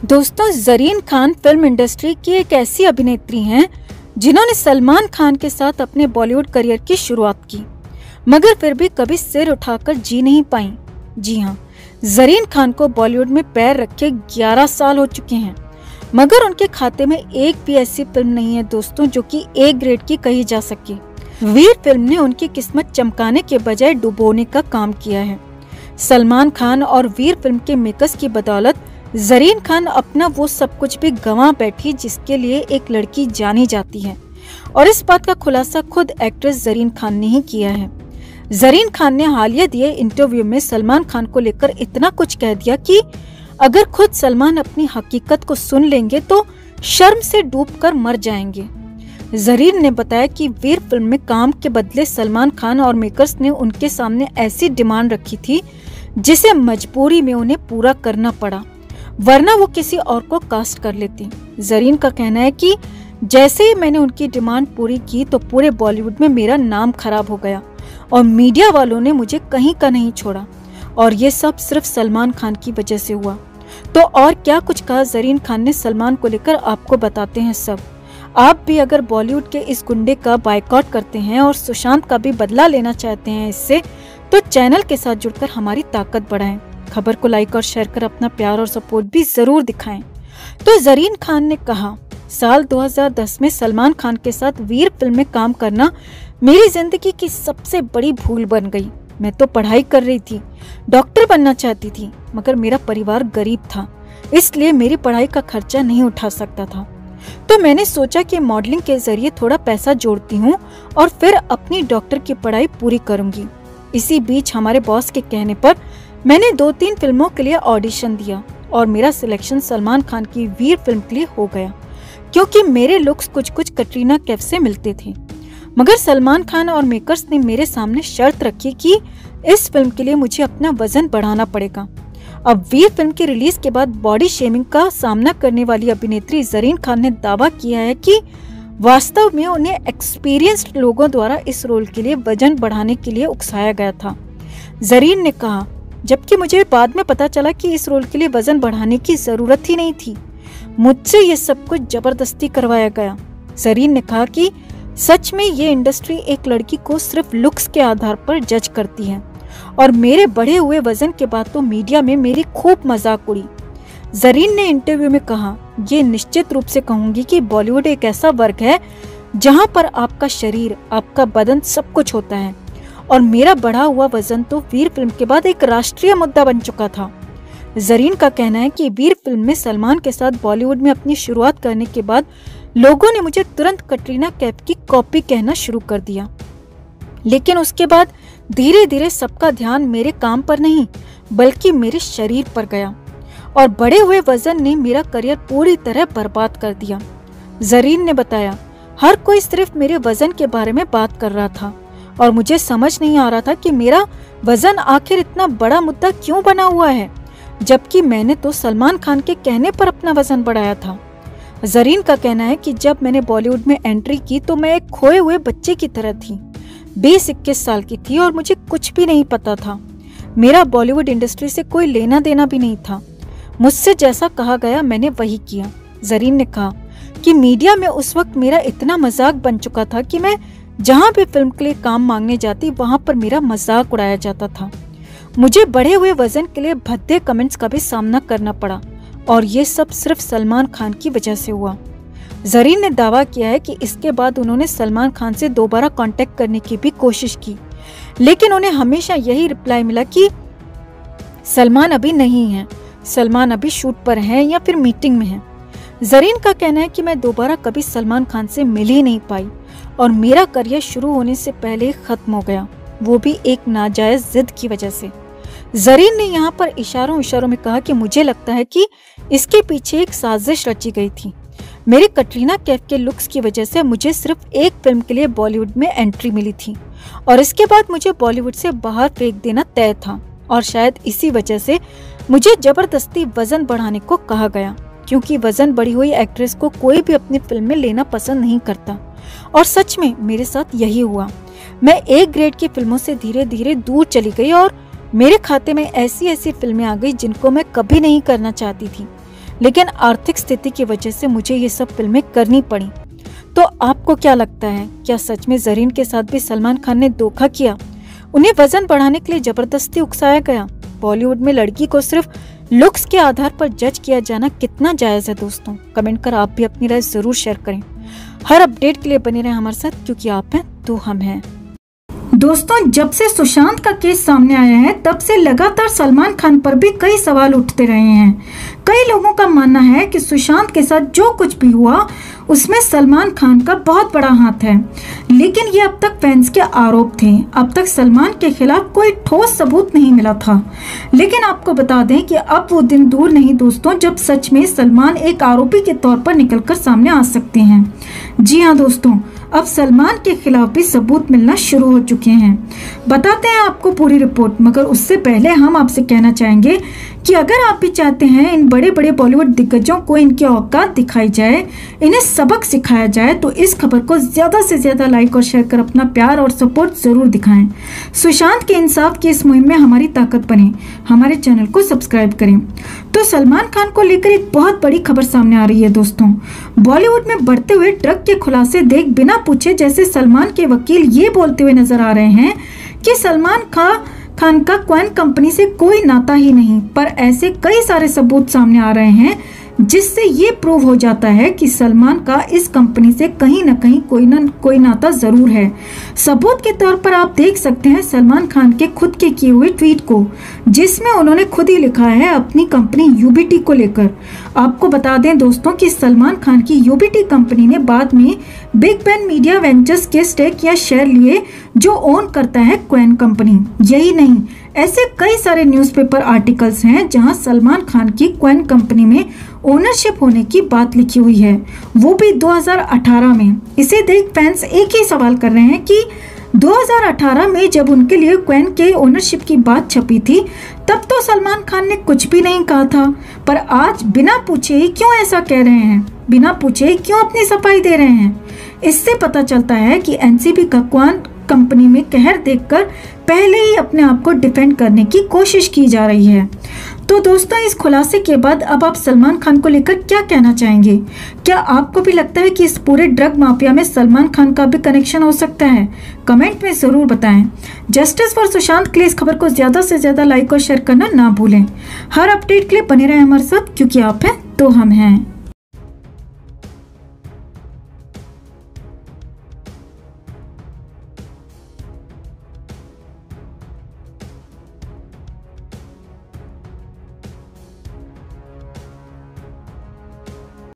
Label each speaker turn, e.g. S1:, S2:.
S1: दोस्तों, Zareen Khan film industry की एक ऐसी अभिनेत्री हैं जिन्होंने सलमान खान के साथ अपने बॉलीवुड करियर की शुरुआत की, मगर फिर भी कभी सिर उठाकर जी नहीं पाई। जी हाँ, जरीन खान को बॉलीवुड में पैर रखे 11 साल हो चुके हैं, मगर उनके खाते में एक भी ऐसी फिल्म नहीं है दोस्तों जो कि ए ग्रेड की कही जा सके। वीर फिल्म ने उनकी किस्मत चमकाने के बजाय डुबोने का काम किया है। सलमान खान और वीर फिल्म के मेकर्स की बदौलत जरीन खान अपना वो सब कुछ भी गंवा बैठी जिसके लिए एक लड़की जानी जाती है, और इस बात का खुलासा खुद एक्ट्रेस जरीन खान ने ही किया है। जरीन खान ने हालिया दिए इंटरव्यू में सलमान खान को लेकर इतना कुछ कह दिया कि अगर खुद सलमान अपनी हकीकत को सुन लेंगे तो शर्म से डूबकर मर जाएंगे। जरीन ने बताया कि वीर फिल्म में काम के बदले सलमान खान और मेकर्स ने उनके सामने ऐसी डिमांड रखी थी जिसे मजबूरी में उन्हें पूरा करना पड़ा, वरना वो किसी और को कास्ट कर लेती। जरीन का कहना है कि जैसे ही मैंने उनकी डिमांड पूरी की तो पूरे बॉलीवुड में मेरा नाम खराब हो गया और मीडिया वालों ने मुझे कहीं का नहीं छोड़ा, और ये सब सिर्फ सलमान खान की वजह से हुआ। तो और क्या कुछ कहा जरीन खान ने सलमान को लेकर, आपको बताते हैं सब। आप भी अगर बॉलीवुड के इस गुंडे का बायकॉट करते हैं और सुशांत का भी बदला लेना चाहते हैं इससे, तो चैनल के साथ जुड़कर हमारी ताकत बढ़ाएं। खबर को लाइक और शेयर कर अपना प्यार और सपोर्ट भी जरूर दिखाएं। तो जरीन खान ने कहा, साल 2010 में सलमान खान के साथ वीर फिल्म में काम करना मेरी जिंदगी की सबसे बड़ी भूल बन गई। मैं तो पढ़ाई कर रही थी, डॉक्टर बनना चाहती थी, मगर मेरा परिवार गरीब था, इसलिए मेरी पढ़ाई का खर्चा नहीं उठा सकता था। तो मैंने सोचा कि मॉडलिंग के जरिए थोड़ा पैसा जोड़ती हूँ और फिर अपनी डॉक्टर की पढ़ाई पूरी करूंगी। इसी बीच हमारे बॉस के कहने पर मैंने 2-3 फिल्मों के लिए ऑडिशन दिया और मेरा सिलेक्शन सलमान खान की वीर फिल्म के लिए हो गया, क्योंकि मेरे लुक्स कुछ कटरीना कैफ से मिलते थे। मगर सलमान खान और मेकर्स ने मेरे सामने शर्त रखी कि इस फिल्म के लिए मुझे अपना वजन बढ़ाना पड़ेगा। अब वीर फिल्म की रिलीज के बाद बॉडी शेमिंग का सामना करने वाली अभिनेत्री जरीन खान ने दावा किया है कि वास्तव में उन्हें एक्सपीरियंस्ड लोगों द्वारा इस रोल के लिए वजन बढ़ाने के लिए उकसाया गया था। जरीन ने कहा, जबकि मुझे बाद में पता चला कि इस रोल के लिए वजन बढ़ाने की जरूरत ही नहीं थी, मुझसे ये सब कुछ जबरदस्ती करवाया गया। जरीन ने कहा कि सच में ये इंडस्ट्री एक लड़की को सिर्फ लुक्स के आधार पर जज करती है, और मेरे बढ़े हुए वजन के बाद तो मीडिया में मेरी खूब मजाक उड़ी। जरीन ने इंटरव्यू में कहा, ये निश्चित रूप से कहूंगी कि बॉलीवुड एक ऐसा वर्ग है जहां पर आपका शरीर, आपका बदन सब कुछ होता है, और मेरा बढ़ा हुआ वजन तो वीर फिल्म के बाद एक राष्ट्रीय मुद्दा बन चुका था। जरीन का कहना है कि वीर फिल्म में सलमान के साथ बॉलीवुड में अपनी शुरुआत करने के बाद लोगों ने मुझे तुरंत कटरीना कैफ की कॉपी कहना शुरू कर दिया, लेकिन उसके बाद धीरे धीरे सबका ध्यान मेरे काम पर नहीं बल्कि मेरे शरीर पर गया, और बढ़े हुए वजन ने मेरा करियर पूरी तरह बर्बाद कर दिया। जरीन ने बताया, हर कोई सिर्फ मेरे वजन के बारे में बात कर रहा था और मुझे समझ नहीं आ रहा था कि मेरा वजन आखिर इतना बड़ा मुद्दा क्यों बना हुआ है, जबकि मैंने तो सलमान खान के कहने पर अपना वजन बढ़ाया था। जरीन का कहना है कि जब मैंने बॉलीवुड में एंट्री की तो मैं एक खोए हुए बच्चे की तरह थी। 20-21 साल की थी और मुझे कुछ भी नहीं पता था। मेरा बॉलीवुड इंडस्ट्री से कोई लेना देना भी नहीं था। मुझसे जैसा कहा गया मैंने वही किया। जरीन ने कहा कि मीडिया में उस वक्त मेरा इतना मजाक बन चुका था कि मैं जहां भी फिल्म के लिए काम मांगने जाती वहां पर मेरा मजाक उड़ाया जाता था। मुझे बढ़े हुए वजन के लिए भद्दे कमेंट्स का भी सामना करना पड़ा, और ये सब सिर्फ सलमान खान की वजह से हुआ। जरीन ने दावा किया है कि इसके बाद उन्होंने सलमान खान से दोबारा कांटेक्ट करने की भी कोशिश की, लेकिन उन्हें हमेशा यही रिप्लाई मिला कि सलमान अभी नहीं है, सलमान अभी शूट पर है या फिर मीटिंग में है। जरीन का कहना है कि मैं दोबारा कभी सलमान खान से मिल ही नहीं पाई और मेरा करियर शुरू होने से पहले खत्म हो गया, वो भी एक नाजायज जिद की वजह से। जरीन ने यहाँ पर इशारों में कहा कि मुझे लगता है कि इसके पीछे एक साजिश रची गई थी। मेरे कटरीना कैफ के लुक्स की वजह से मुझे सिर्फ एक फिल्म के लिए बॉलीवुड में एंट्री मिली थी, और इसके बाद मुझे बॉलीवुड से बाहर फेंक देना तय था, और शायद इसी वजह से मुझे जबरदस्ती वजन बढ़ाने को कहा गया, क्योंकि वजन बढ़ी हुई एक्ट्रेस को कोई भी अपनी फिल्म में लेना पसंद नहीं करता। और सच में मेरे साथ यही हुआ। मैं ए ग्रेड की फिल्मों से धीरे धीरे दूर चली गई और मेरे खाते में ऐसी ऐसी फिल्में आ गई जिनको मैं कभी नहीं करना चाहती थी। लेकिन आर्थिक स्थिति की वजह से मुझे ये सब फिल्में करनी पड़ी। तो आपको क्या लगता है, क्या सच में ज़रीन के साथ भी सलमान खान ने धोखा किया? उन्हें वजन बढ़ाने के लिए जबरदस्ती उकसाया गया? बॉलीवुड में लड़की को सिर्फ लुक्स के आधार पर जज किया जाना कितना जायज है दोस्तों? कमेंट कर आप भी अपनी राय जरूर शेयर करें। हर अपडेट के लिए बने रहें हमारे साथ, क्योंकि आप हैं तो हम हैं। दोस्तों, जब से सुशांत का केस सामने आया है तब से लगातार सलमान खान पर भी कई सवाल उठते रहे हैं। कई लोगों का मानना है कि सुशांत के साथ जो कुछ भी हुआ उसमें सलमान खान का बहुत बड़ा हाथ है, लेकिन ये अब तक फैंस के आरोप थे। अब तक सलमान के खिलाफ कोई ठोस सबूत नहीं मिला था, लेकिन आपको बता दें कि अब वो दिन दूर नहीं दोस्तों जब सच में सलमान एक आरोपी के तौर पर निकलकर सामने आ सकते हैं। जी हाँ दोस्तों, अब सलमान के खिलाफ भी सबूत मिलना शुरू हो चुके हैं। बताते हैं आपको पूरी रिपोर्ट, मगर उससे पहले हम आपसे कहना चाहेंगे कि अगर आप भी चाहते हैं इन बड़े बड़े बॉलीवुड दिग्गजों को इनकी औकात दिखाई जाए, इन्हें सबक सिखाया जाए, तो इस खबर को ज्यादा से ज्यादा लाइक और शेयर कर अपना प्यार और सपोर्ट जरूर दिखाएं। सुशांत के इंसाफ की इस मुहिम में हमारी ताकत बने। हमारे चैनल को सब्सक्राइब करें। तो सलमान खान को लेकर एक बहुत बड़ी खबर सामने आ रही है दोस्तों। बॉलीवुड में बढ़ते हुए ड्रग के खुलासे देख बिना पूछे जैसे सलमान के वकील ये बोलते हुए नजर आ रहे हैं कि सलमान खान का क्वेन कंपनी से कोई नाता ही नहीं, पर ऐसे कई सारे सबूत सामने आ रहे हैं जिससे ये प्रूव हो जाता है कि सलमान का इस कंपनी से कहीं न कहीं कोई नाता जरूर है। सबूत के तौर पर आप देख सकते हैं सलमान खान के खुद के किए हुए ट्वीट को, जिसमें उन्होंने खुद ही लिखा है अपनी कंपनी यूबीटी को लेकर। आपको बता दें दोस्तों कि सलमान खान की यूबीटी कंपनी ने बाद में बिग बैन मीडिया वेंचर्स के स्टेक या शेयर लिए, जो ओन करता है क्वेन कंपनी। यही नहीं, ऐसे कई सारे न्यूज़पेपर आर्टिकल्स हैं जहां सलमान खान की क्वेन कंपनी में ओनरशिप होने की बात लिखी हुई है, वो भी 2018 में। इसे देख फैंस एक ही सवाल कर रहे हैं कि 2018 में जब उनके लिए क्वेन के ओनरशिप की बात छपी थी तब तो सलमान खान ने कुछ भी नहीं कहा था, पर आज बिना पूछे ही क्यों ऐसा कह रहे हैं, बिना पूछे ही क्यों अपनी सफाई दे रहे हैं? इससे पता चलता है कि एनसीबी का क्वेन कंपनी में कहर देखकर पहले ही अपने आप को डिफेंड करने की कोशिश की जा रही है। तो दोस्तों, इस खुलासे के बाद अब आप सलमान खान को लेकर क्या कहना चाहेंगे? क्या आपको भी लगता है कि इस पूरे ड्रग माफिया में सलमान खान का भी कनेक्शन हो सकता है? कमेंट में जरूर बताएं। जस्टिस फॉर सुशांत के लिए इस खबर को ज्यादा से ज्यादा लाइक और शेयर करना ना भूलें। हर अपडेट के लिए बने रहें हमारे साथ, क्योंकि आप हैं तो हम हैं।